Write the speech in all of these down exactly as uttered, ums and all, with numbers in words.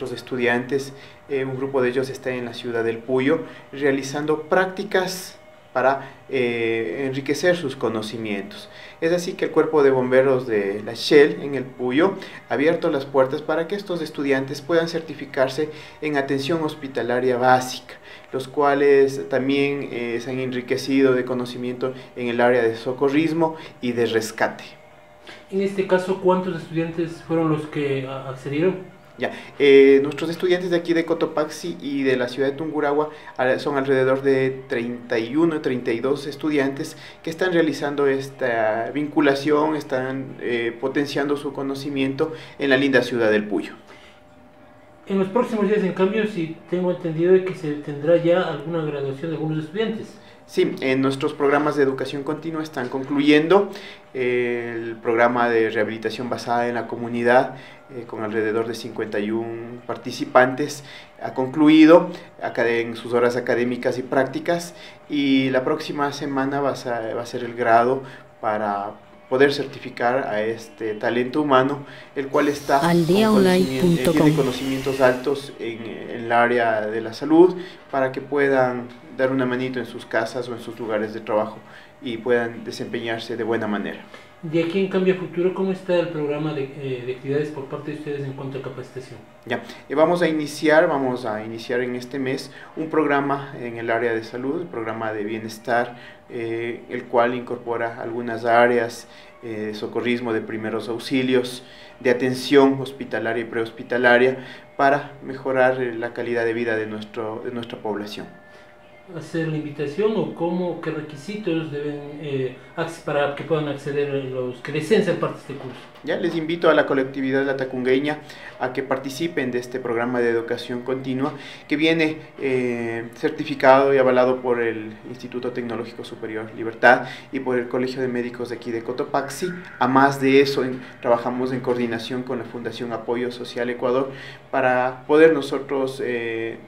nuestros estudiantes, eh, un grupo de ellos está en la ciudad del Puyo, realizando prácticas para eh, enriquecer sus conocimientos. Es así que el Cuerpo de Bomberos de la Shell en el Puyo ha abierto las puertas para que estos estudiantes puedan certificarse en atención hospitalaria básica, los cuales también eh, se han enriquecido de conocimiento en el área de socorrismo y de rescate. En este caso, ¿cuántos estudiantes fueron los que accedieron? Ya, eh, nuestros estudiantes de aquí de Cotopaxi y de la ciudad de Tungurahua son alrededor de treinta y uno, treinta y dos estudiantes que están realizando esta vinculación, están eh, potenciando su conocimiento en la linda ciudad del Puyo. En los próximos días, en cambio, sí tengo entendido de que se tendrá ya alguna graduación de algunos estudiantes. Sí, en nuestros programas de educación continua están concluyendo eh, el programa de rehabilitación basada en la comunidad eh, con alrededor de cincuenta y uno participantes, ha concluido en sus horas académicas y prácticas, y la próxima semana va a ser, va a ser el grado para poder certificar a este talento humano, el cual está con conocimiento, tiene conocimientos altos en, en el área de la salud, para que puedan dar una manito en sus casas o en sus lugares de trabajo y puedan desempeñarse de buena manera. De aquí en Cambio Futuro, ¿cómo está el programa de, eh, de actividades por parte de ustedes en cuanto a capacitación? Ya, y vamos a iniciar, vamos a iniciar en este mes un programa en el área de salud, el programa de bienestar, eh, el cual incorpora algunas áreas eh, de socorrismo, de primeros auxilios, de atención hospitalaria y prehospitalaria, para mejorar la calidad de vida de, nuestro, de nuestra población. ¿Hacer la invitación o cómo, qué requisitos deben eh, para que puedan acceder los que deseen ser parte de este curso? Ya les invito a la colectividad latacungueña a que participen de este programa de educación continua que viene eh, certificado y avalado por el Instituto Tecnológico Superior Libertad y por el Colegio de Médicos de aquí de Cotopaxi. A más de eso, en, trabajamos en coordinación con la Fundación Apoyo Social Ecuador para poder nosotros eh,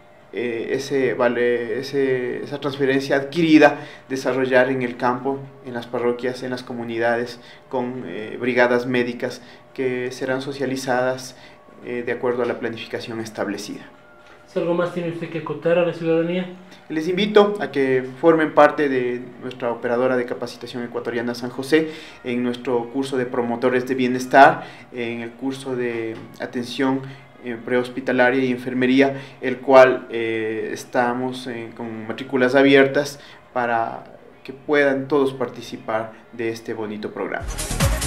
Eh, ese, vale, ese, esa transferencia adquirida, desarrollar en el campo, en las parroquias, en las comunidades, con eh, brigadas médicas que serán socializadas eh, de acuerdo a la planificación establecida. ¿Si algo más tiene usted que acotar a la ciudadanía? Les invito a que formen parte de nuestra operadora de capacitación ecuatoriana San José, en nuestro curso de promotores de bienestar, en el curso de atención prehospitalaria y enfermería, el cual eh, estamos eh, con matrículas abiertas para que puedan todos participar de este bonito programa.